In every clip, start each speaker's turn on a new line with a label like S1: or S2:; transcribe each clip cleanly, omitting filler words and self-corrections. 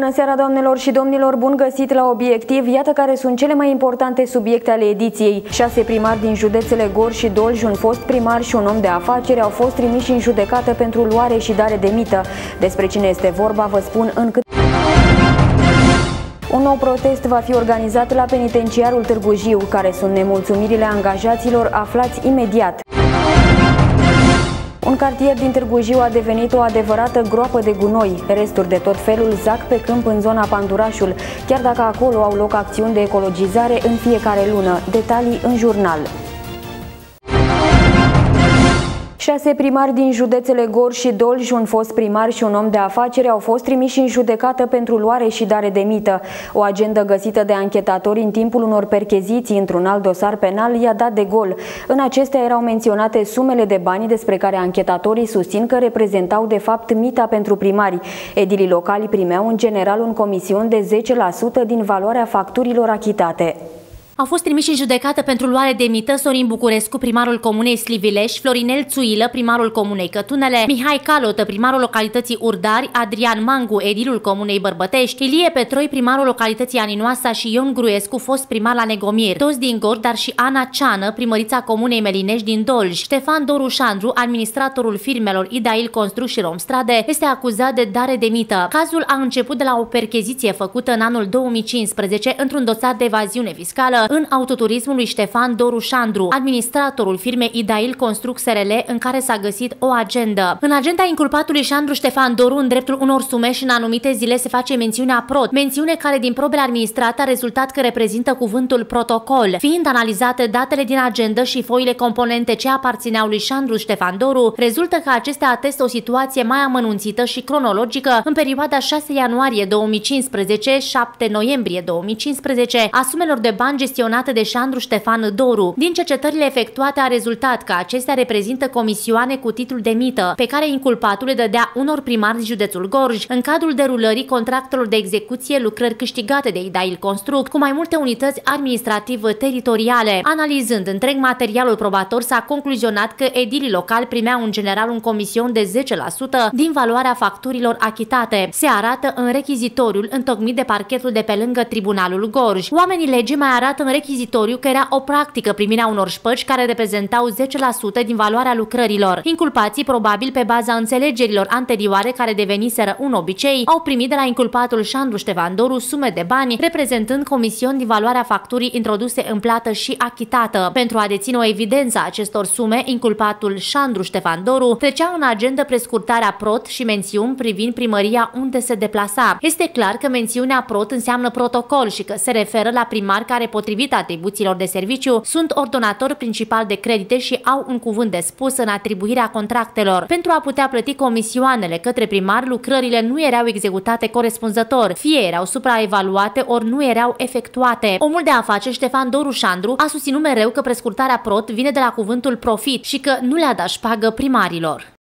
S1: Bună seara, doamnelor și domnilor, bun găsit la Obiectiv. Iată care sunt cele mai importante subiecte ale ediției. 6 primari din județele Gorj și Dolj, un fost primar și un om de afaceri au fost trimiși în judecată pentru luare și dare de mită. Despre cine este vorba vă spun în cât... Un nou protest va fi organizat la penitenciarul Târgu Jiu. Care sunt nemulțumirile angajaților, aflați imediat. Un cartier din Târgu Jiu a devenit o adevărată groapă de gunoi. Resturi de tot felul zac pe câmp în zona Pandurașul, chiar dacă acolo au loc acțiuni de ecologizare în fiecare lună. Detalii în jurnal. 6 primari din județele Gorj și Dolj, un fost primar și un om de afaceri, au fost trimiși în judecată pentru luare și dare de mită. O agendă găsită de anchetatori în timpul unor percheziții într-un alt dosar penal i-a dat de gol. În acestea erau menționate sumele de bani despre care anchetatorii susțin că reprezentau de fapt mita pentru primari. Edilii locali primeau în general un comision de 10% din valoarea facturilor achitate.
S2: Au fost trimiși în judecată pentru luare de mită Sorin Bucurescu, primarul comunei Slivileș, Florinel Țuilă, primarul comunei Cătunele, Mihai Calotă, primarul localității Urdari, Adrian Mangu, edilul comunei Bărbătești, Ilie Petroi, primarul localității Aninoasa și Ion Gruescu, fost primar la Negomir, toți din Gorj, dar și Ana Ceană, primărița comunei Melinești din Dolj. Ștefan Doru Șandru, administratorul firmelor Idail Construct și Romstrade, este acuzat de dare de mită. Cazul a început de la o percheziție făcută în anul 2015 într-un dosar de evaziune fiscală în autoturismul lui Ștefan Doru Șandru, administratorul firmei Idail Construct SRL, în care s-a găsit o agendă. În agenda inculpatului Șandru Ștefan Doru, în dreptul unor sume și în anumite zile se face mențiunea prot, mențiune care din probele administrate a rezultat că reprezintă cuvântul protocol. Fiind analizate datele din agendă și foile componente ce aparțineau lui Șandru Ștefan Doru, rezultă că acestea atestă o situație mai amănunțită și cronologică în perioada 6 ianuarie 2015-7 noiembrie 2015 a sumelor de bani gestionate de Șandru Ștefan Doru. Din cercetările efectuate a rezultat că acestea reprezintă comisioane cu titlul de mită, pe care inculpatul le dădea unor primari din județul Gorj, în cadrul derulării contractelor de execuție, lucrări câștigate de Idail Construct, cu mai multe unități administrativ-teritoriale. Analizând întreg materialul probator, s-a concluzionat că edilii locali primeau în general un comision de 10% din valoarea facturilor achitate. Se arată în rechizitoriul întocmit de parchetul de pe lângă Tribunalul Gorj. Oamenii legii mai arată în rechizitoriu că era o practică primirea unor șpăci care reprezentau 10% din valoarea lucrărilor. Inculpații, probabil pe baza înțelegerilor anterioare care deveniseră un obicei, au primit de la inculpatul Șandru Ștefan Doru sume de bani reprezentând comision din valoarea facturii introduse în plată și achitată. Pentru a deține o evidență a acestor sume, inculpatul Șandru Ștefan Doru trecea în agendă prescurtarea prot și mențiuni privind primăria unde se deplasa. Este clar că mențiunea prot înseamnă protocol și că se referă la primari care, potrivit atribuțiilor de serviciu, sunt ordonator principal de credite și au un cuvânt de spus în atribuirea contractelor. Pentru a putea plăti comisioanele către primar, lucrările nu erau executate corespunzător, fie erau supraevaluate, ori nu erau efectuate. Omul de afaceri Ștefan Doru Șandru a susținut mereu că prescurtarea prot vine de la cuvântul profit și că nu le-a dat șpagă primarilor.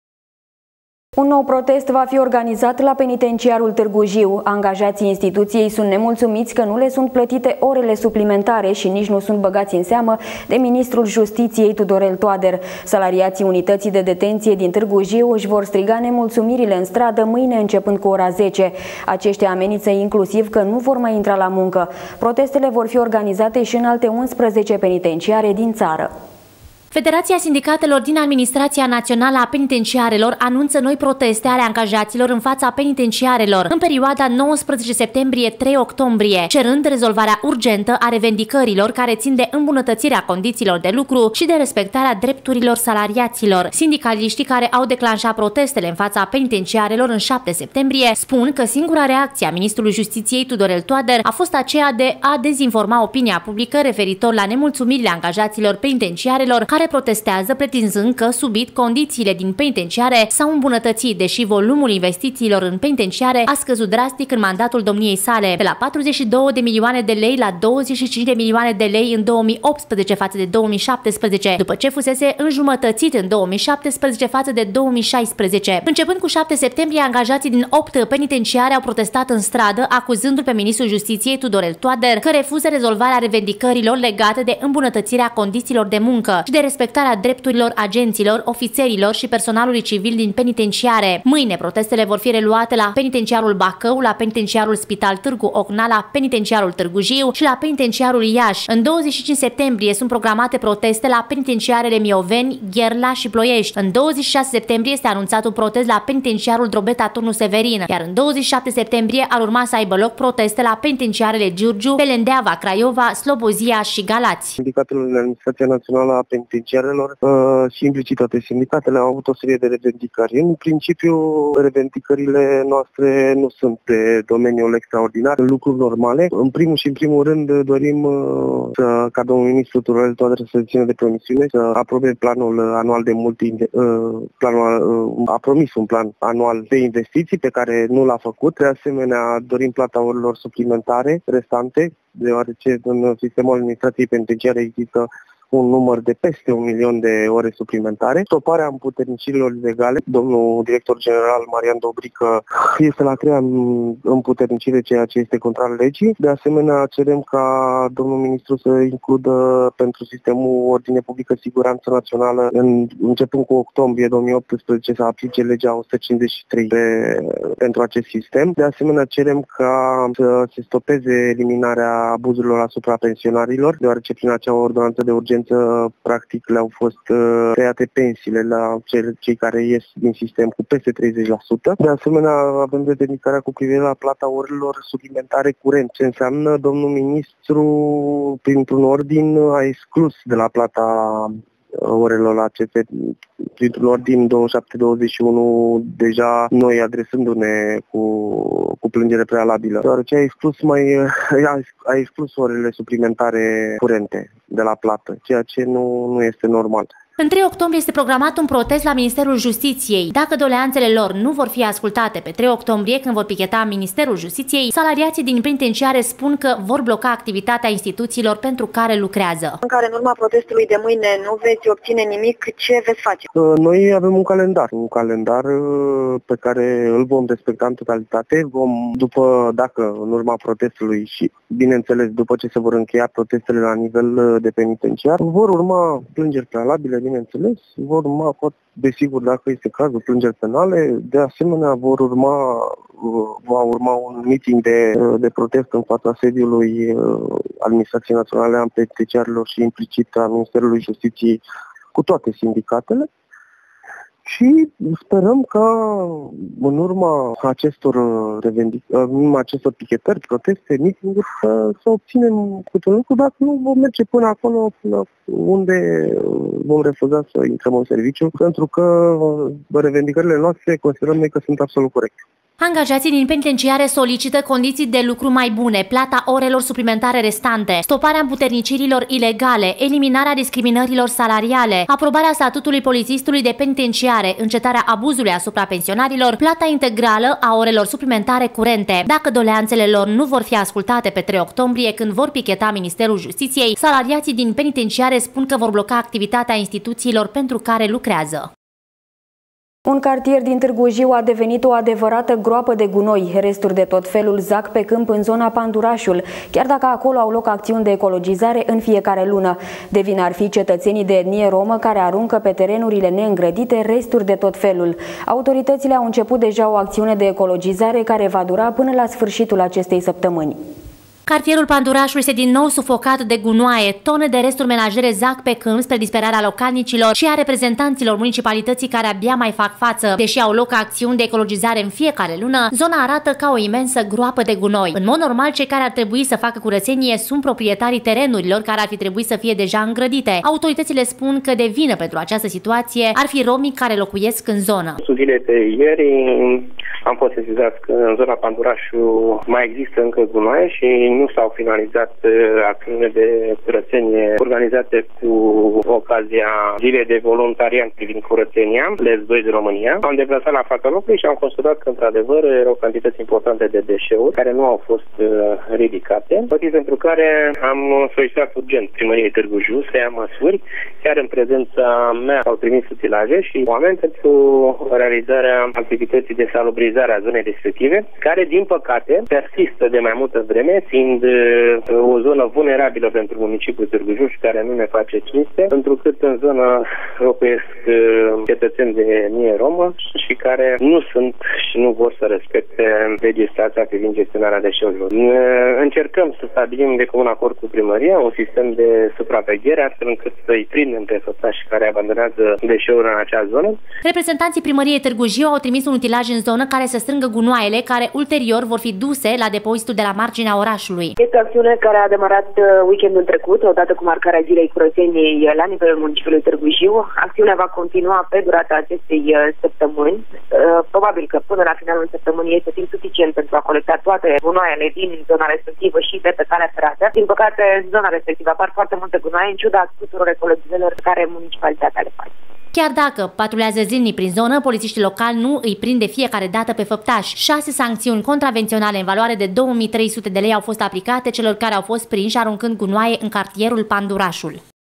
S1: Un nou protest va fi organizat la penitenciarul Târgu Jiu. Angajații instituției sunt nemulțumiți că nu le sunt plătite orele suplimentare și nici nu sunt băgați în seamă de ministrul Justiției Tudorel Toader. Salariații unității de detenție din Târgu Jiu își vor striga nemulțumirile în stradă mâine începând cu ora 10. Aceștia amenință inclusiv că nu vor mai intra la muncă. Protestele vor fi organizate și în alte 11 penitenciare din țară.
S2: Federația Sindicatelor din Administrația Națională a Penitenciarelor anunță noi proteste ale angajaților în fața penitenciarelor în perioada 19 septembrie-3 octombrie, cerând rezolvarea urgentă a revendicărilor care țin de îmbunătățirea condițiilor de lucru și de respectarea drepturilor salariaților. Sindicaliștii care au declanșat protestele în fața penitenciarelor în 7 septembrie spun că singura reacție a ministrului Justiției Tudorel Toader a fost aceea de a dezinforma opinia publică referitor la nemulțumirile angajaților penitenciarelor care protestează pretinzând că subit condițiile din penitenciare s-au îmbunătățit, deși volumul investițiilor în penitenciare a scăzut drastic în mandatul domniei sale, de la 42 de milioane de lei la 25 de milioane de lei în 2018 față de 2017, după ce fusese înjumătățit în 2017 față de 2016. Începând cu 7 septembrie, angajații din 8 penitenciare au protestat în stradă, acuzându-l pe ministrul Justiției Tudorel Toader că refuză rezolvarea revendicărilor legate de îmbunătățirea condițiilor de muncă și de respectarea drepturilor agenților, ofițerilor și personalului civil din penitenciare. Mâine protestele vor fi reluate la penitenciarul Bacău, la penitenciarul Spital Târgu Ocna, la penitenciarul Târgu Jiu și la penitenciarul Iași. În 25 septembrie sunt programate proteste la penitenciarele Mioveni, Gherla și Ploiești. În 26 septembrie este anunțat un protest la penitenciarul Drobeta Turnu Severin, iar în 27 septembrie ar urma să aibă loc proteste la penitenciarele Giurgiu, Pelendeava, Craiova, Slobozia și Galați.
S3: Sindicatele din Administrația Națională a Penitenciarelor și implicit toate sindicatele au avut o serie de revendicări. În principiu, revendicările noastre nu sunt de domeniul extraordinar, sunt lucruri normale. În primul rând dorim ca domnul ministru Tudorel Toader să țină de promisiune, să aprobe planul anual de a promis un plan anual de investiții pe care nu l-a făcut. De asemenea, dorim plata orilor suplimentare restante, deoarece în sistemul administrației penitenciare există un număr de peste 1 milion de ore suplimentare. Stoparea împuternicirilor legale. Domnul director general Marian Dobrică este la 3 împuternicire, ceea ce este contrar legii. De asemenea, cerem ca domnul ministru să includă pentru sistemul ordine publică siguranță națională, începând cu octombrie 2018, să aplice legea 153 pentru acest sistem. De asemenea, cerem ca să se stopeze eliminarea abuzurilor asupra pensionarilor, deoarece prin acea ordonanță de urgență practic le-au fost tăiate pensiile la cei care ies din sistem cu peste 30%. De asemenea, avem revendicarea cu privire la plata orilor suplimentare curent. Ce înseamnă, domnul ministru, printr-un ordin, a exclus de la plata orelor aceste, printr-un ordin 27-21, deja noi adresându-ne cu plângere prealabilă, deoarece a exclus orele suplimentare curente de la plată, ceea ce nu este normal.
S2: În 3 octombrie este programat un protest la Ministerul Justiției. Dacă doleanțele lor nu vor fi ascultate pe 3 octombrie, când vor picheta Ministerul Justiției, salariații din penitenciare spun că vor bloca activitatea instituțiilor pentru care lucrează.
S4: În care în urma protestului de mâine nu veți obține nimic, ce veți face?
S3: Noi avem un calendar pe care îl vom respecta în totalitate. Dacă în urma protestului și, bineînțeles, după ce se vor încheia protestele la nivel de penitenciar, vor urma plângeri prealabile, bineînțeles, vor urma, desigur, dacă este cazul, plângeri penale. De asemenea, va urma un meeting de protest în fața sediului Administrației Naționale a Penitenciarilor și implicit a Ministerului Justiției cu toate sindicatele. Și sperăm că în urma acestor pichetări, proteste, meeting-uri, să obținem câte un lucru, dacă nu vom merge până acolo, până unde vom refuza să intrăm în serviciu, pentru că revendicările noastre considerăm noi că sunt absolut corecte.
S2: Angajații din penitenciare solicită condiții de lucru mai bune, plata orelor suplimentare restante, stoparea împuternicirilor ilegale, eliminarea discriminărilor salariale, aprobarea statutului polițistului de penitenciare, încetarea abuzului asupra pensionarilor, plata integrală a orelor suplimentare curente. Dacă doleanțele lor nu vor fi ascultate pe 3 octombrie, când vor picheta Ministerul Justiției, salariații din penitenciare spun că vor bloca activitatea instituțiilor pentru care lucrează.
S1: Un cartier din Târgu Jiu a devenit o adevărată groapă de gunoi. Resturi de tot felul zac pe câmp în zona Pandurașul, chiar dacă acolo au loc acțiuni de ecologizare în fiecare lună. De vină ar fi cetățenii de etnie romă care aruncă pe terenurile neîngrădite resturi de tot felul. Autoritățile au început deja o acțiune de ecologizare care va dura până la sfârșitul acestei săptămâni.
S2: Cartierul Pandurașul este din nou sufocat de gunoaie, tone de resturi menajere zac pe câmp spre disperarea localnicilor și a reprezentanților municipalității care abia mai fac față. Deși au loc acțiuni de ecologizare în fiecare lună, zona arată ca o imensă groapă de gunoi. În mod normal, cei care ar trebui să facă curățenie sunt proprietarii terenurilor care ar fi trebuit să fie deja îngrădite. Autoritățile spun că de vină pentru această situație ar fi romii care locuiesc în zonă.
S5: Zilele de ieri am fost sesizat că în zona Pandurașul mai există încă gunoaie și nu s-au finalizat acțiunile de curățenie organizate cu ocazia zilei de voluntariat privind curățenia, LES 2 de România. Am deplasat la fața locului și am constatat că, într-adevăr, erau cantități importante de deșeuri care nu au fost ridicate, motiv pentru care am solicitat urgent primăriei Târgu Jiu să ia măsuri. Chiar în prezența mea s-au trimis utilaje și oameni pentru realizarea activității de salubrizare securizarea zonei respective, care, din păcate, persistă de mai multă vreme, fiind o zonă vulnerabilă pentru municipiul Târgu Jiu și care nu ne face cinste, întrucât în zonă locuiesc cetățeni de etnie romă și care nu sunt și nu vor să respecte legislația privind gestionarea deșeurilor. Încercăm să stabilim de comun acord cu primăria un sistem de supraveghere, astfel încât să-i prindem pe făptașii care abandonează deșeurile în acea zonă.
S2: Reprezentanții primăriei Târgu Jiu au trimis un utilaj în zonă care să strângă gunoaiele, care ulterior vor fi duse la depozitul de la marginea orașului.
S4: Este o acțiune care a demarat weekendul trecut, odată cu marcarea Zilei Curățeniei la nivelul municipiului Târgu Jiu. Acțiunea va continua pe durata acestei săptămâni. Probabil că până la finalul săptămânii este timp suficient pentru a colecta toate gunoaiele din zona respectivă și de pe calea ferată. Din păcate, zona respectivă apar foarte multe gunoaie, în ciuda tuturor ecologizărilor care municipalitatea le face.
S2: Chiar dacă patrulează zilnic prin zonă, polițiștii locali nu îi prind de fiecare dată pe făptași. 6 sancțiuni contravenționale în valoare de 2300 de lei au fost aplicate celor care au fost prinși aruncând gunoaie în cartierul Pandurașul.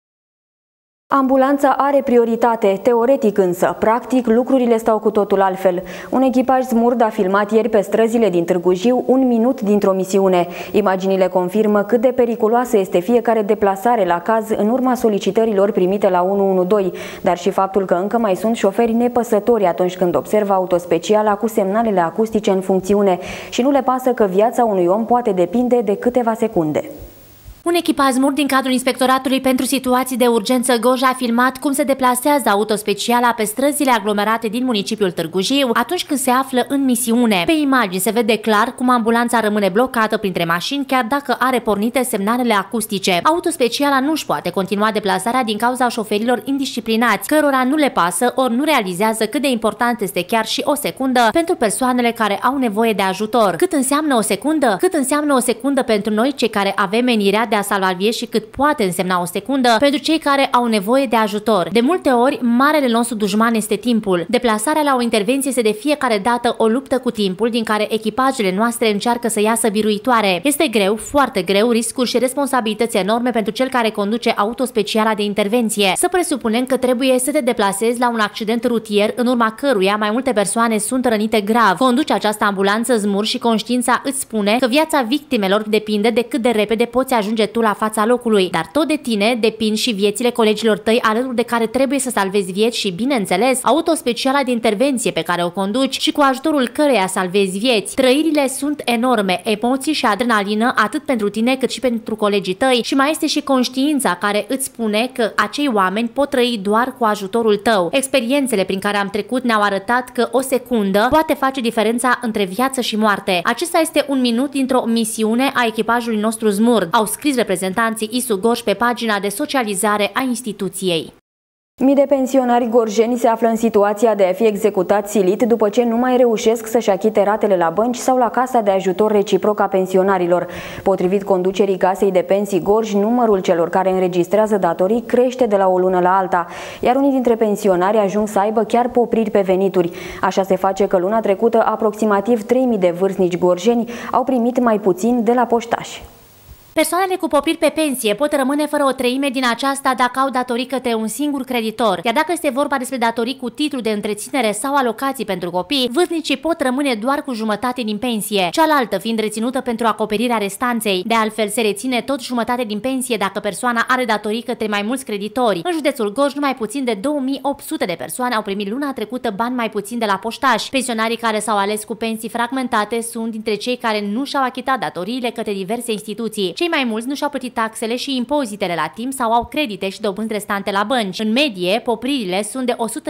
S1: Ambulanța are prioritate, teoretic însă, practic lucrurile stau cu totul altfel. Un echipaj smurd a filmat ieri pe străzile din Târgu Jiu un minut dintr-o misiune. Imaginile confirmă cât de periculoasă este fiecare deplasare la caz în urma solicitărilor primite la 112, dar și faptul că încă mai sunt șoferi nepăsători atunci când observă autospeciala cu semnalele acustice în funcțiune și nu le pasă că viața unui om poate depinde de câteva secunde.
S2: Un echipaj smurd din cadrul Inspectoratului pentru Situații de Urgență Gorj a filmat cum se deplasează autospeciala pe străzile aglomerate din municipiul Târgu Jiu atunci când se află în misiune. Pe imagini se vede clar cum ambulanța rămâne blocată printre mașini chiar dacă are pornite semnalele acustice. Autospeciala nu își poate continua deplasarea din cauza șoferilor indisciplinați, cărora nu le pasă ori nu realizează cât de important este chiar și o secundă pentru persoanele care au nevoie de ajutor. Cât înseamnă o secundă? Cât înseamnă o secundă pentru noi cei care avem menirea de a salva vieți și cât poate însemna o secundă pentru cei care au nevoie de ajutor. De multe ori, marele nostru dușman este timpul. Deplasarea la o intervenție este de fiecare dată o luptă cu timpul din care echipajele noastre încearcă să iasă biruitoare. Este greu, foarte greu, riscuri și responsabilități enorme pentru cel care conduce autospeciala de intervenție. Să presupunem că trebuie să te deplasezi la un accident rutier în urma căruia mai multe persoane sunt rănite grav. Conduci această ambulanță zmur și conștiința îți spune că viața victimelor depinde de cât de repede poți ajunge tu la fața locului, dar tot de tine depind și viețile colegilor tăi alături de care trebuie să salvezi vieți și, bineînțeles, autospeciala de intervenție pe care o conduci și cu ajutorul căreia salvezi vieți. Trăirile sunt enorme, emoții și adrenalină atât pentru tine cât și pentru colegii tăi și mai este și conștiința care îți spune că acei oameni pot trăi doar cu ajutorul tău. Experiențele prin care am trecut ne-au arătat că o secundă poate face diferența între viață și moarte. Acesta este un minut dintr-o misiune a echipajului nostru zmurd, au scris reprezentanții ISU Gorj pe pagina de socializare a instituției.
S1: Mii de pensionari gorjeni se află în situația de a fi executați silit după ce nu mai reușesc să-și achite ratele la bănci sau la Casa de Ajutor Reciproc a Pensionarilor. Potrivit conducerii Casei de Pensii Gorj, numărul celor care înregistrează datorii crește de la o lună la alta, iar unii dintre pensionari ajung să aibă chiar popriri pe venituri. Așa se face că luna trecută aproximativ 3.000 de vârstnici gorjeni au primit mai puțin de la poștași.
S2: Persoanele cu popriri pe pensie pot rămâne fără o treime din aceasta dacă au datorii către un singur creditor, iar dacă este vorba despre datorii cu titlu de întreținere sau alocații pentru copii, vârstnicii pot rămâne doar cu jumătate din pensie, cealaltă fiind reținută pentru acoperirea restanței. De altfel, se reține tot jumătate din pensie dacă persoana are datorii către mai mulți creditori. În județul Gorj, numai puțin de 2800 de persoane au primit luna trecută bani mai puțin de la poștași. Pensionarii care s-au ales cu pensii fragmentate sunt dintre cei care nu și-au achitat datoriile către diverse instituții. Cei mai mulți nu și-au plătit taxele și impozitele la timp sau au credite și dobânzi restante la bănci. În medie, popririle sunt de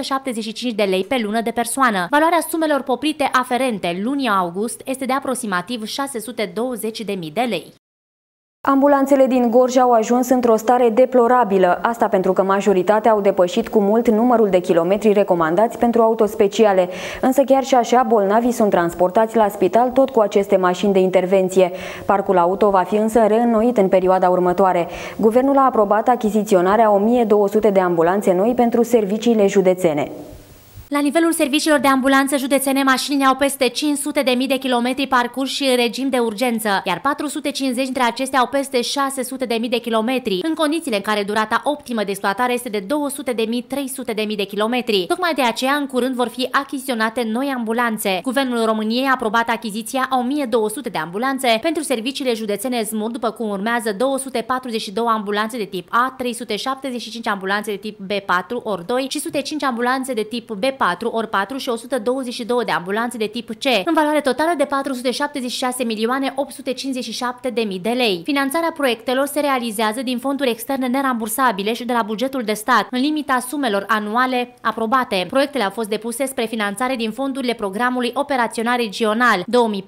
S2: 175 de lei pe lună de persoană. Valoarea sumelor poprite aferente lunii august este de aproximativ 620.000 de lei.
S1: Ambulanțele din Gorj au ajuns într-o stare deplorabilă, asta pentru că majoritatea au depășit cu mult numărul de kilometri recomandați pentru autospeciale. Însă chiar și așa, bolnavii sunt transportați la spital tot cu aceste mașini de intervenție. Parcul auto va fi însă reînnoit în perioada următoare. Guvernul a aprobat achiziționarea 1200 de ambulanțe noi pentru serviciile județene.
S2: La nivelul serviciilor de ambulanță județene, mașinile au peste 500.000 de kilometri parcurși în regim de urgență, iar 450 dintre acestea au peste 600.000 de kilometri, în condițiile în care durata optimă de exploatare este de 200.000-300.000 de kilometri. Tocmai de aceea, în curând vor fi achiziționate noi ambulanțe. Guvernul României a aprobat achiziția a 1200 de ambulanțe pentru serviciile județene SMUR, după cum urmează 242 ambulanțe de tip A, 375 ambulanțe de tip B4/2 și 105 ambulanțe de tip B4/4 și 122 de ambulanțe de tip C, în valoare totală de 476.857.000 de lei. Finanțarea proiectelor se realizează din fonduri externe nerambursabile și de la bugetul de stat, în limita sumelor anuale aprobate. Proiectele au fost depuse spre finanțare din fondurile programului operațional regional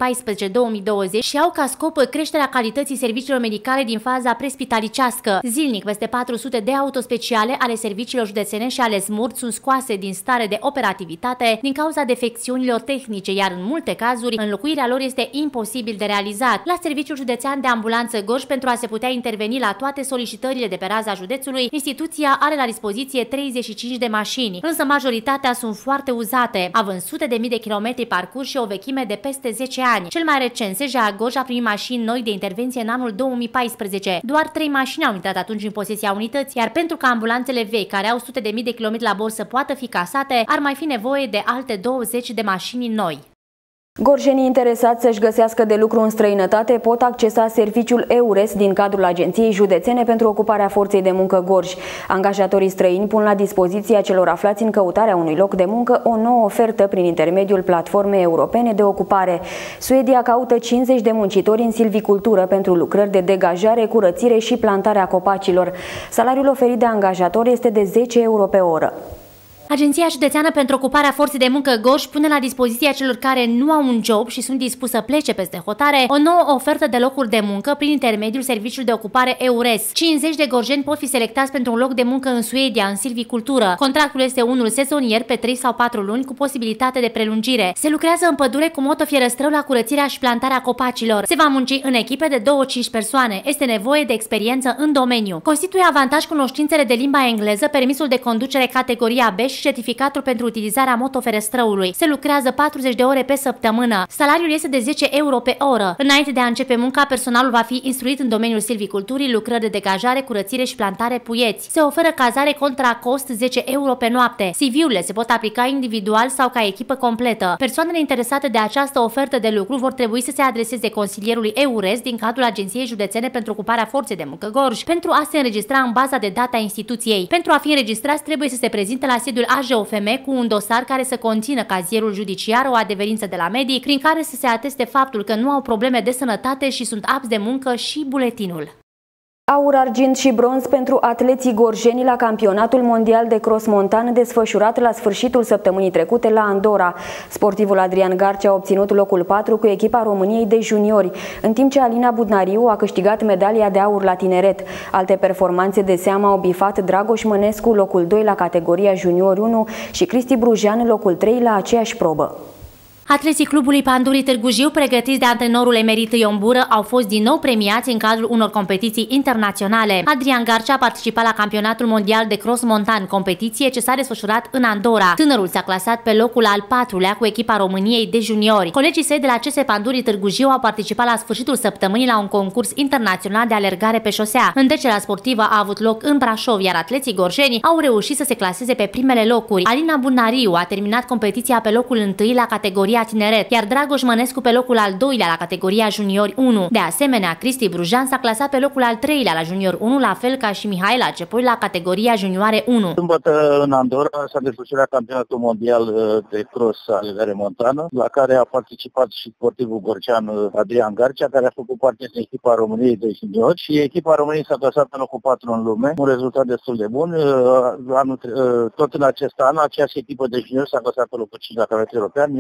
S2: 2014-2020 și au ca scop creșterea calității serviciilor medicale din faza prespitalicească. Zilnic, peste 400 de autospeciale ale serviciilor județene și ale SMUR sunt scoase din stare de operativitate din cauza defecțiunilor tehnice, iar în multe cazuri înlocuirea lor este imposibil de realizat. La Serviciul Județean de Ambulanță Gorj, pentru a se putea interveni la toate solicitările de pe raza județului, instituția are la dispoziție 35 de mașini, însă majoritatea sunt foarte uzate, având sute de mii de kilometri parcurși și o vechime de peste 10 ani. Cel mai recent, SJA Gorj a primit mașini noi de intervenție în anul 2014. Doar 3 mașini au intrat atunci în posesia unității, iar pentru ca ambulanțele vechi, care au sute de mii de kilometri la bord, să poată fi casate, ar mai fi nevoie de alte 20 de mașini noi.
S1: Gorjenii interesați să-și găsească de lucru în străinătate pot accesa serviciul EURES din cadrul Agenției Județene pentru Ocuparea Forței de Muncă Gorj. Angajatorii străini pun la dispoziția celor aflați în căutarea unui loc de muncă o nouă ofertă prin intermediul platformei europene de ocupare. Suedia caută 50 de muncitori în silvicultură pentru lucrări de degajare, curățire și plantarea copacilor. Salariul oferit de angajator este de 10 euro pe oră.
S2: Agenția Județeană pentru Ocuparea Forței de Muncă Gorj pune la dispoziția celor care nu au un job și sunt dispuși să plece peste hotare o nouă ofertă de locuri de muncă prin intermediul serviciului de ocupare EURES. 50 de gorjeni pot fi selectați pentru un loc de muncă în Suedia, în silvicultură. Contractul este unul sezonier pe 3 sau 4 luni cu posibilitate de prelungire. Se lucrează în pădure cu motofierăstrău la curățirea și plantarea copacilor. Se va munci în echipe de 2-5 persoane. Este nevoie de experiență în domeniu. Constituie avantaj cunoștințele de limba engleză, permisul de conducere categoria B și certificatul pentru utilizarea motoferestrăului. Se lucrează 40 de ore pe săptămână. Salariul este de 10 euro pe oră. Înainte de a începe munca, personalul va fi instruit în domeniul silviculturii, lucrări de degajare, curățire și plantare puieți. Se oferă cazare contra cost 10 euro pe noapte. CV-urile se pot aplica individual sau ca echipă completă. Persoanele interesate de această ofertă de lucru vor trebui să se adreseze consilierului EURES din cadrul Agenției Județene pentru Ocuparea Forței de Muncă Gorj pentru a se înregistra în baza de date a instituției. Pentru a fi înregistrați, trebuie să se prezinte la sediul AJOFM cu un dosar care să conțină cazierul judiciar, o adeverință de la medic, prin care să se ateste faptul că nu au probleme de sănătate și sunt apți de muncă, și buletinul.
S1: Aur, argint și bronz pentru atleții gorjeni la campionatul mondial de cross montan desfășurat la sfârșitul săptămânii trecute la Andorra. Sportivul Adrian Garcea a obținut locul 4 cu echipa României de juniori, în timp ce Alina Budnariu a câștigat medalia de aur la tineret. Alte performanțe de seamă au bifat Dragoș Mănescu locul 2 la categoria junior 1 și Cristi Brujean locul 3 la aceeași probă.
S2: Atleții clubului Pandurii Târgu Jiu, pregătiți de antrenorul emerit Ion Bură, au fost din nou premiați în cadrul unor competiții internaționale. Adrian Garcea a participat la campionatul mondial de cross montan, competiție ce s-a desfășurat în Andorra. Tânărul s-a clasat pe locul al 4-lea cu echipa României de juniori. Colegii săi de la CS Pandurii Târgu Jiu au participat la sfârșitul săptămânii la un concurs internațional de alergare pe șosea. Întrecerea sportivă a avut loc în Brașov, iar atleții gorjeni au reușit să se claseze pe primele locuri. Alina Bunariu a terminat competiția pe locul 1 la categoria tineret, iar Dragoș Mănescu pe locul al 2-lea la categoria junior 1. De asemenea, Cristi Brujean s-a clasat pe locul al 3-lea la junior 1, la fel ca și Mihaela Cepoi la categoria junioare 1.
S6: Sâmbătă în Andorra s-a desfășurat campionatul mondial de cross alergare montană, la care a participat și sportivul gorjean Adrian Garcea, care a făcut parte din echipa României de juniori, și echipa României s-a clasat pe locul 4 în lume, un rezultat destul de bun. Tot în acest an, aceeași echipă de juniori s-a clasat pe locul 5 la campionatul european, iată că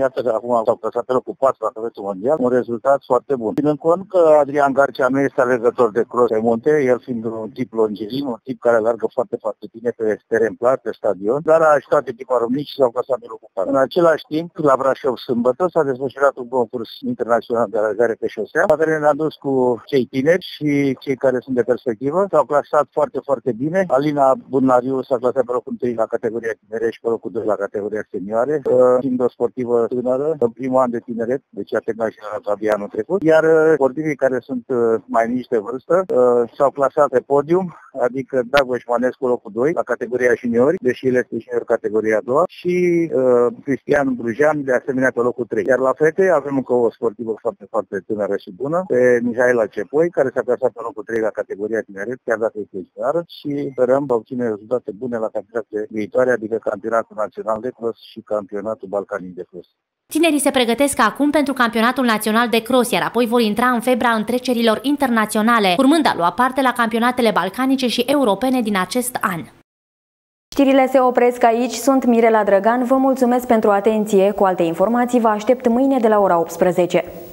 S6: acum s-au clasat pe locul 4 la campionatul mondial, un rezultat foarte bun. Ținând cont că Adrian Garcia nu este alergător de cross pe munte, el fiind un tip longilin, un tip care alergă foarte, foarte bine pe teren plat, pe stadion, dar a ajutat echipa României și s-au clasat pe locul 4. În același timp, la Brașov sâmbătă s-a desfășurat un concurs internațional de alergare pe șosea, la care ne-a dus cu cei tineri și cei care sunt de perspectivă. S-au clasat foarte, foarte bine. Alina Bunariu s-a clasat pe locul 1 la categoria tinere și pe locul 2 la categoria senioare, fiind o sportivă tânără, în primul an de tineret, deci a terminat și abia anul trecut, iar sportivii care sunt mai mici de vârstă s-au clasat pe podium, adică Dragoș Manescu locul 2 la categoria juniori, deși el este junior categoria a doua, și Cristian Brujean de asemenea pe locul 3. Iar la fete avem încă o sportivă foarte, foarte tânără și bună, pe Mihaela Cepoi, care s-a clasat pe locul 3 la categoria tineret, chiar dacă este junioră, și sperăm să obținem rezultate bune la campionatele viitoare, adică campionatul național de cross și campionatul balcanic de cross.
S2: Tinerii se pregătesc acum pentru campionatul național de cross, iar apoi vor intra în febra întrecerilor internaționale, urmând a lua parte la campionatele balcanice și europene din acest an.
S1: Știrile se opresc aici, sunt Mirela Drăgan, vă mulțumesc pentru atenție, cu alte informații vă aștept mâine de la ora 18.